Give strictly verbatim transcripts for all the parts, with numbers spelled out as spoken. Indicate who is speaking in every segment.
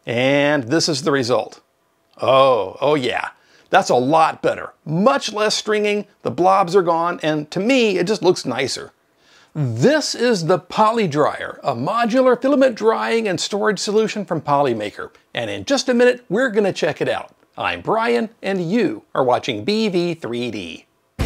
Speaker 1: And this is the result. Oh, oh yeah, that's a lot better. Much less stringing, the blobs are gone, and to me, it just looks nicer. This is the PolyDryer, a modular filament drying and storage solution from Polymaker. And in just a minute, we're gonna check it out. I'm Brian, and you are watching B V three D.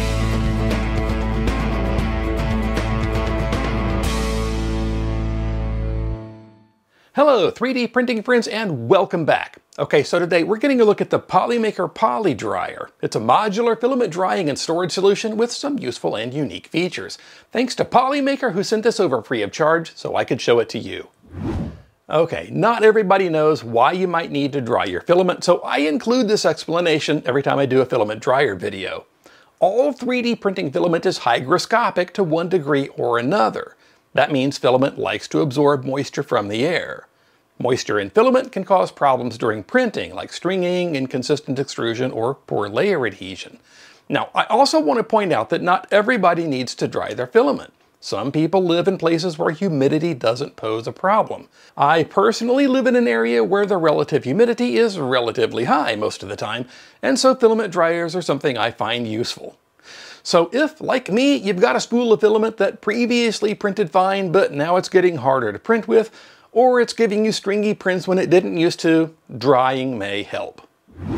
Speaker 1: Hello, three D printing friends, and welcome back. Okay, so today we're getting a look at the Polymaker PolyDryer. It's a modular filament drying and storage solution with some useful and unique features. Thanks to Polymaker, who sent this over free of charge so I could show it to you. Okay, not everybody knows why you might need to dry your filament, so I include this explanation every time I do a filament dryer video. All three D printing filament is hygroscopic to one degree or another. That means filament likes to absorb moisture from the air. Moisture in filament can cause problems during printing, like stringing, inconsistent extrusion, or poor layer adhesion. Now, I also want to point out that not everybody needs to dry their filament. Some people live in places where humidity doesn't pose a problem. I personally live in an area where the relative humidity is relatively high most of the time, and so filament dryers are something I find useful. So if, like me, you've got a spool of filament that previously printed fine, but now it's getting harder to print with, or it's giving you stringy prints when it didn't used to, drying may help.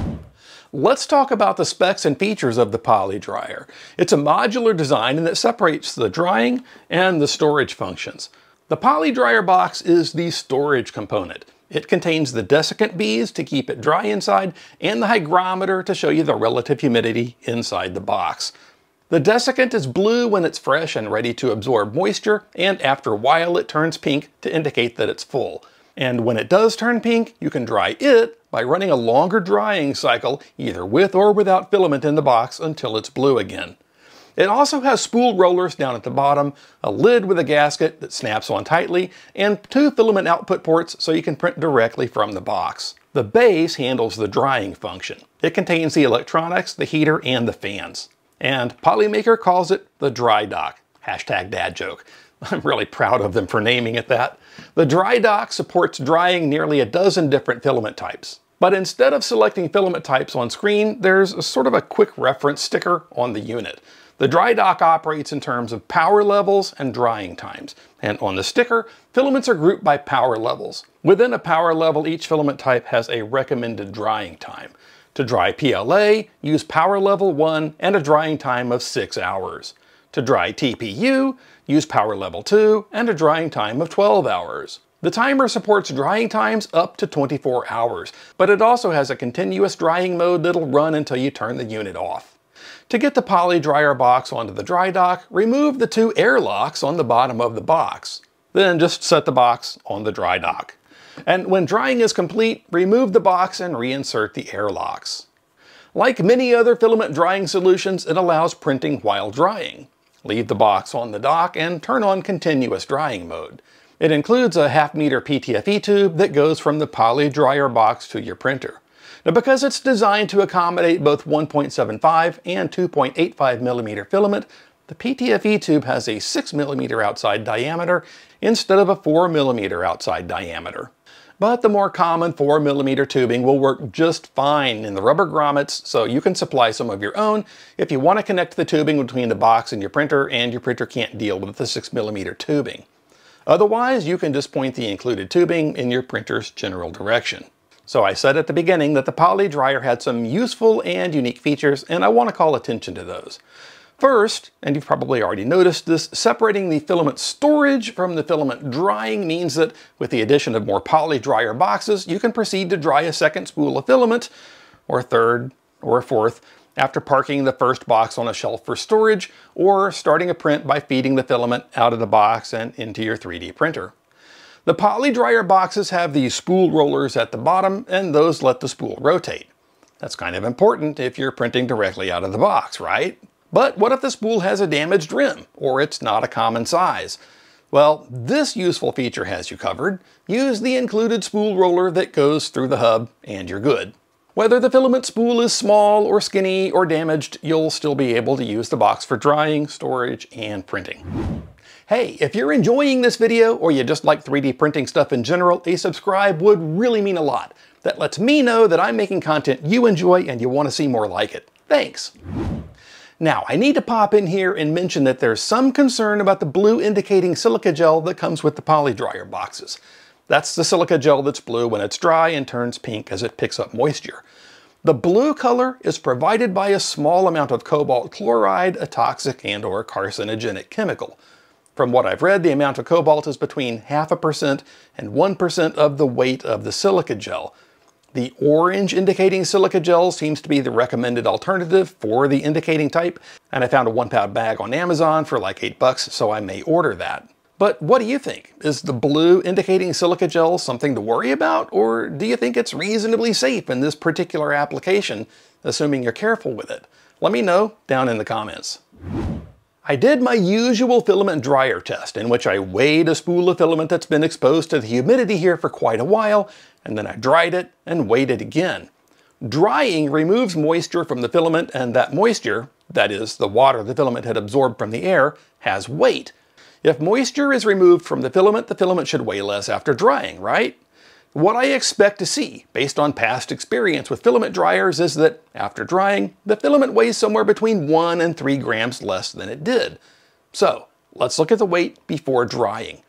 Speaker 1: Let's talk about the specs and features of the PolyDryer. It's a modular design and it separates the drying and the storage functions. The PolyDryer box is the storage component. It contains the desiccant beads to keep it dry inside and the hygrometer to show you the relative humidity inside the box. The desiccant is blue when it's fresh and ready to absorb moisture, and after a while it turns pink to indicate that it's full. And when it does turn pink, you can dry it by running a longer drying cycle, either with or without filament in the box, until it's blue again. It also has spool rollers down at the bottom, a lid with a gasket that snaps on tightly, and two filament output ports so you can print directly from the box. The base handles the drying function. It contains the electronics, the heater, and the fans. And Polymaker calls it the dry dock. Hashtag dad joke. I'm really proud of them for naming it that. The dry dock supports drying nearly a dozen different filament types. But instead of selecting filament types on screen, there's a sort of a quick reference sticker on the unit. The dry dock operates in terms of power levels and drying times. And on the sticker, filaments are grouped by power levels. Within a power level, each filament type has a recommended drying time. To dry P L A, use power level one and a drying time of six hours. To dry T P U, use power level two and a drying time of twelve hours. The timer supports drying times up to twenty-four hours, but it also has a continuous drying mode that'll run until you turn the unit off. To get the PolyDryer box onto the dry dock, remove the two air locks on the bottom of the box. Then just set the box on the dry dock. And when drying is complete, remove the box and reinsert the air locks. Like many other filament drying solutions, it allows printing while drying. Leave the box on the dock and turn on continuous drying mode. It includes a half meter P T F E tube that goes from the PolyDryer box to your printer. Now, because it's designed to accommodate both one point seven five and two point eight five millimeter filament, the P T F E tube has a six millimeter outside diameter instead of a four millimeter outside diameter. But the more common four millimeter tubing will work just fine in the rubber grommets, so you can supply some of your own if you want to connect the tubing between the box and your printer and your printer can't deal with the six millimeter tubing. Otherwise, you can just point the included tubing in your printer's general direction. So I said at the beginning that the PolyDryer had some useful and unique features, and I want to call attention to those. First, and you've probably already noticed this, separating the filament storage from the filament drying means that with the addition of more PolyDryer boxes, you can proceed to dry a second spool of filament, or a third, or a fourth, after parking the first box on a shelf for storage, or starting a print by feeding the filament out of the box and into your three D printer. The PolyDryer boxes have these spool rollers at the bottom, and those let the spool rotate. That's kind of important if you're printing directly out of the box, right? But what if the spool has a damaged rim, or it's not a common size? Well, this useful feature has you covered. Use the included spool roller that goes through the hub, and you're good. Whether the filament spool is small or skinny or damaged, you'll still be able to use the box for drying, storage, and printing. Hey, if you're enjoying this video or you just like three D printing stuff in general, a subscribe would really mean a lot. That lets me know that I'm making content you enjoy and you want to see more like it. Thanks. Now, I need to pop in here and mention that there's some concern about the blue indicating silica gel that comes with the PolyDryer boxes. That's the silica gel that's blue when it's dry and turns pink as it picks up moisture. The blue color is provided by a small amount of cobalt chloride, a toxic and or carcinogenic chemical. From what I've read, the amount of cobalt is between half a percent and one percent of the weight of the silica gel. The orange indicating silica gel seems to be the recommended alternative for the indicating type, and I found a one pound bag on Amazon for like eight bucks, so I may order that. But what do you think? Is the blue indicating silica gel something to worry about, or do you think it's reasonably safe in this particular application, assuming you're careful with it? Let me know down in the comments. I did my usual filament dryer test, in which I weighed a spool of filament that's been exposed to the humidity here for quite a while, and then I dried it and weighed it again. Drying removes moisture from the filament, and that moisture, that is, the water the filament had absorbed from the air, has weight. If moisture is removed from the filament, the filament should weigh less after drying, right? What I expect to see, based on past experience with filament dryers, is that after drying, the filament weighs somewhere between one and three grams less than it did. So, let's look at the weight before drying.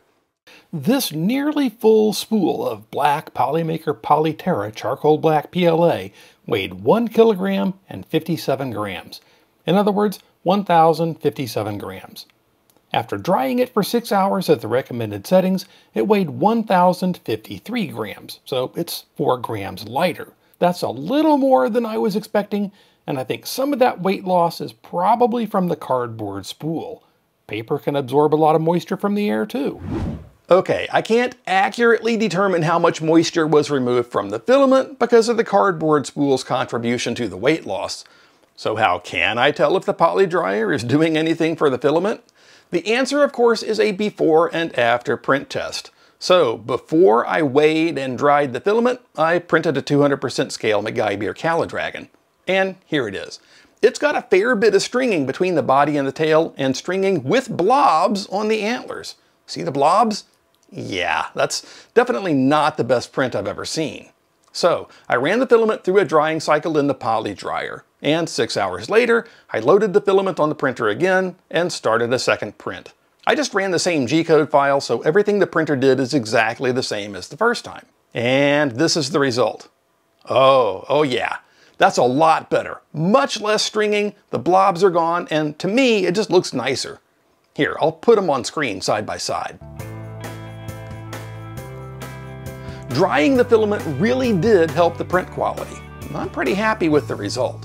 Speaker 1: This nearly full spool of black Polymaker Polyterra Charcoal Black P L A weighed one kilogram and fifty-seven grams. In other words, one thousand fifty-seven grams. After drying it for six hours at the recommended settings, it weighed one thousand fifty-three grams, so it's four grams lighter. That's a little more than I was expecting, and I think some of that weight loss is probably from the cardboard spool. Paper can absorb a lot of moisture from the air too. Okay, I can't accurately determine how much moisture was removed from the filament because of the cardboard spool's contribution to the weight loss. So how can I tell if the PolyDryer is doing anything for the filament? The answer, of course, is a before and after print test. So, before I weighed and dried the filament, I printed a two hundred percent scale MacGyver CalaDragon. And here it is. It's got a fair bit of stringing between the body and the tail, and stringing with blobs on the antlers. See the blobs? Yeah, that's definitely not the best print I've ever seen. So, I ran the filament through a drying cycle in the PolyDryer. And six hours later, I loaded the filament on the printer again and started a second print. I just ran the same G-code file, so everything the printer did is exactly the same as the first time. And this is the result. Oh, oh yeah, that's a lot better. Much less stringing, the blobs are gone, and to me, it just looks nicer. Here, I'll put them on screen side by side. Drying the filament really did help the print quality. I'm pretty happy with the result.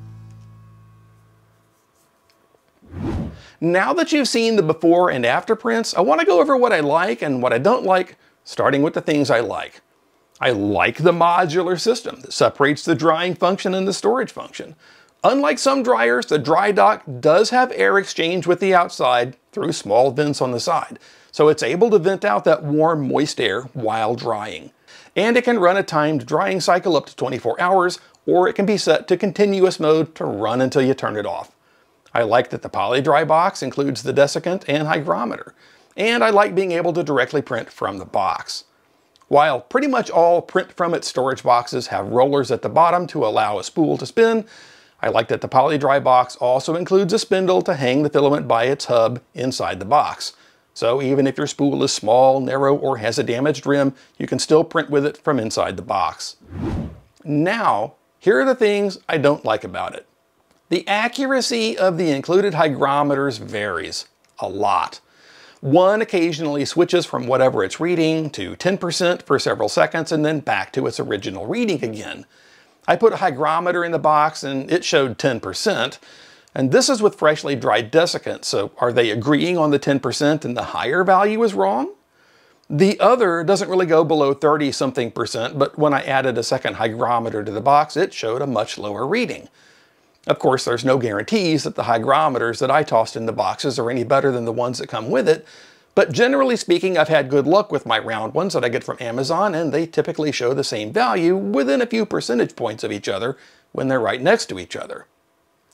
Speaker 1: Now that you've seen the before and after prints, I want to go over what I like and what I don't like, starting with the things I like. I like the modular system that separates the drying function and the storage function. Unlike some dryers, the dry dock does have air exchange with the outside through small vents on the side, so it's able to vent out that warm, moist air while drying. And it can run a timed drying cycle up to twenty-four hours, or it can be set to continuous mode to run until you turn it off. I like that the PolyDry box includes the desiccant and hygrometer, and I like being able to directly print from the box. While pretty much all print from it storage boxes have rollers at the bottom to allow a spool to spin, I like that the PolyDry box also includes a spindle to hang the filament by its hub inside the box. So even if your spool is small, narrow, or has a damaged rim, you can still print with it from inside the box. Now, here are the things I don't like about it. The accuracy of the included hygrometers varies a lot. One occasionally switches from whatever it's reading to ten percent for several seconds and then back to its original reading again. I put a hygrometer in the box and it showed ten percent, and this is with freshly dried desiccant, so are they agreeing on the ten percent and the higher value is wrong? The other doesn't really go below thirty something percent, but when I added a second hygrometer to the box, it showed a much lower reading. Of course, there's no guarantees that the hygrometers that I tossed in the boxes are any better than the ones that come with it, but generally speaking, I've had good luck with my round ones that I get from Amazon, and they typically show the same value within a few percentage points of each other when they're right next to each other.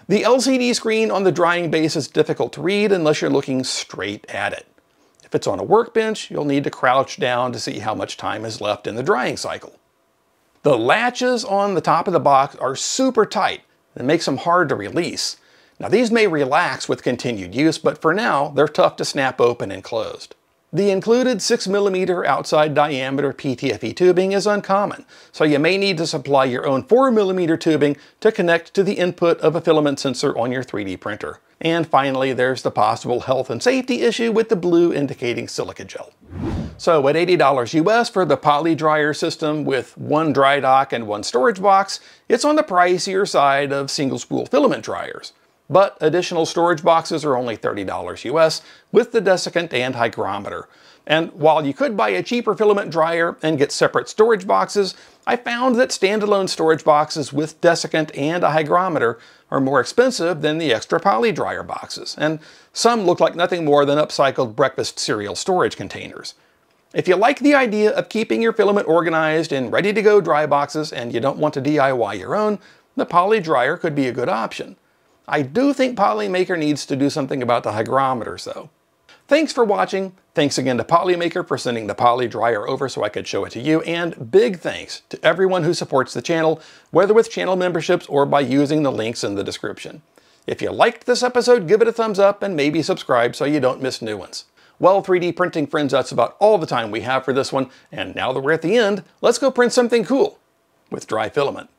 Speaker 1: The L C D screen on the drying base is difficult to read unless you're looking straight at it. If it's on a workbench, you'll need to crouch down to see how much time is left in the drying cycle. The latches on the top of the box are super tight and makes them hard to release. Now these may relax with continued use, but for now, they're tough to snap open and closed. The included six millimeter outside diameter P T F E tubing is uncommon, so you may need to supply your own four millimeter tubing to connect to the input of a filament sensor on your three D printer. And finally, there's the possible health and safety issue with the blue indicating silica gel. So at eighty dollars U S for the Poly Dryer system with one dry dock and one storage box, it's on the pricier side of single spool filament dryers. But additional storage boxes are only thirty dollars U S with the desiccant and hygrometer. And while you could buy a cheaper filament dryer and get separate storage boxes, I found that standalone storage boxes with desiccant and a hygrometer are more expensive than the extra Poly Dryer boxes, and some look like nothing more than upcycled breakfast cereal storage containers. If you like the idea of keeping your filament organized in ready-to-go dry boxes and you don't want to D I Y your own, the Poly Dryer could be a good option. I do think Polymaker needs to do something about the hygrometers though. Thanks for watching. Thanks again to Polymaker for sending the Poly Dryer over so I could show it to you, and big thanks to everyone who supports the channel, whether with channel memberships or by using the links in the description. If you liked this episode, give it a thumbs up and maybe subscribe so you don't miss new ones. Well, three D printing friends, that's about all the time we have for this one, and now that we're at the end, let's go print something cool with dry filament.